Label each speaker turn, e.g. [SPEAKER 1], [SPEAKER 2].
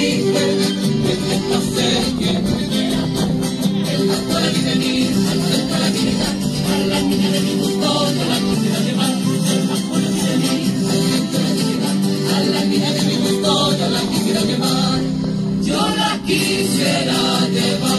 [SPEAKER 1] dije, que no sé quién me quiera. El doctor la vi venir, al centro la vi llegar, a la niña de mi gusto yo la quisiera llevar. El doctor la vi venir, al centro la vi llegar, a la niña de mi gusto yo la quisiera llevar. Yo la quisiera llevar.